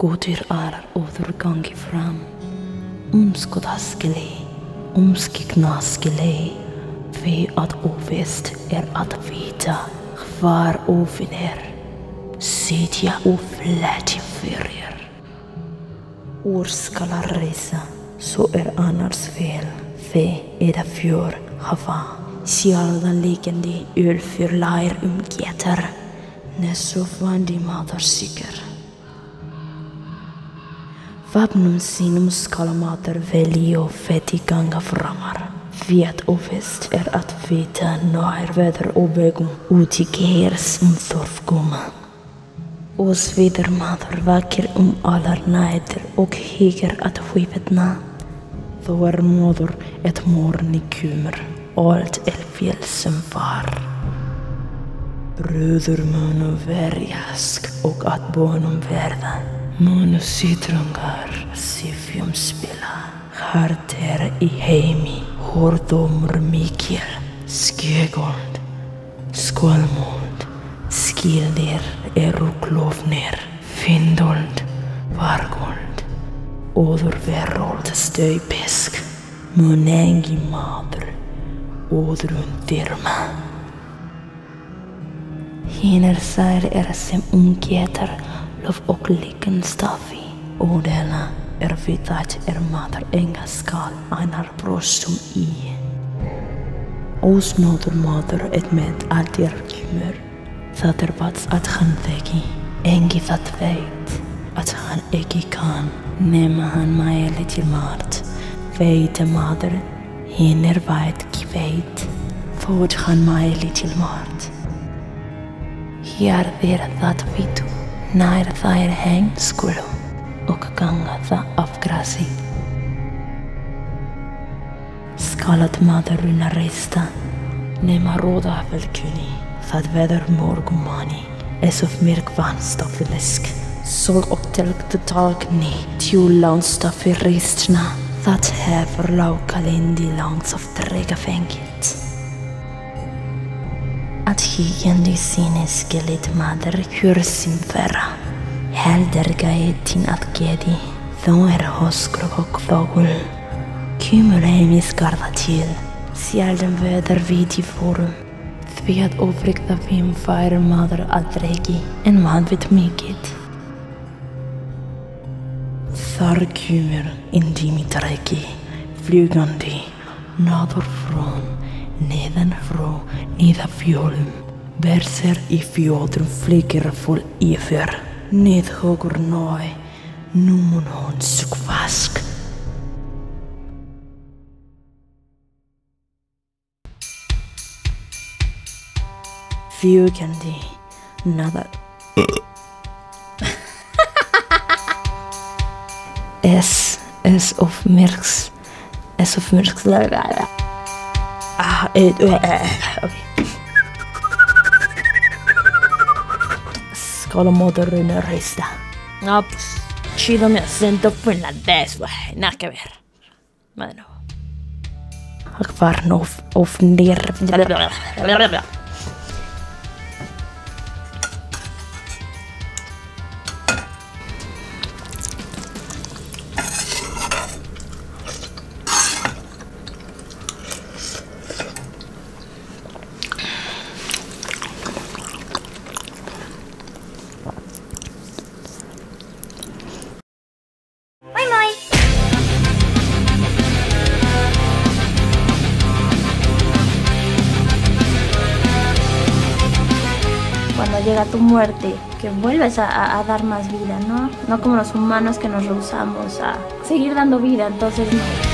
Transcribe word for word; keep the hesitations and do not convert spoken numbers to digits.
Godir är återgång fram. Omskodaskele, omskignaskele. För att ovisst är att veta var ovinner. Sitja och flätja för er. År skala resa, så är annars fel. Fe är det fjör hava. Sjaldan liggande ölfyr lair umgeter. Näså fan de matar sikker. Vapnum sinum skala matar velio feti ganga framar. Vet och visst är att veta när väder och vägum utigers om thorfgumma. Oss vidare matar vacker om alla näder och higer att skipetna. Då är moder ett morgon i kummer, allt elfjäll som var. Bröder muno värjask och att bonum värda. Muno citrungar, sifium spilla. Harter i heimi, hårdomr Mikael, skjögold, skålmond, skilder, eroklovner, findold, vargold, åderverold, stöjpesk, munengi mader, ådrundirma. Hiner sær er sem ungeter, lov och likenstafi, odela. Er vitat er matar enga skal einar brostum i. Os moder moder et med allt er kumur. Það er vats at han þegi. Engi það veit at han ekki kan nema han mæli til mat. Veita mader, hin er veit ki veit. Fót han mæli til mat. Hér þér það vitu, nær þær heng skulu. Och ganga það af grasi. Skalat maður runna reista, nema róða velkunni. Það veður morgumani, es of myrkvanstaffilesk. Sol upptelgte tagni, tjúlánstaffi ristna. Það hefur lákalindi langs af drega fengit. Att higgjandi sinni skelit maður hursim verra. Helder gaitin att gedi, då är hoskrok och fågel. Kymur heim i skarða till, sjaldan väder vid i forum. Því att ofrikta vim fær maður aldregi, en man vit mikið. Þar kymur indi mitt regi, flugandi, naður frón, neðan frá, niða fjólum. Berser i fjodrum flyger full yfir. Ned höger nöj, numun hon sukvask. Fjugandi, nada. S, S of myrks, S of myrks. Ah, eh, okej. Skala moder runna reista. Ups, chido me acento finlandés, güey, nada que ver. Bueno. Akvar no of ner. Cuando llega tu muerte, que vuelves a, a, a dar más vida, ¿no? No como los humanos que nos rehusamos a seguir dando vida, entonces no.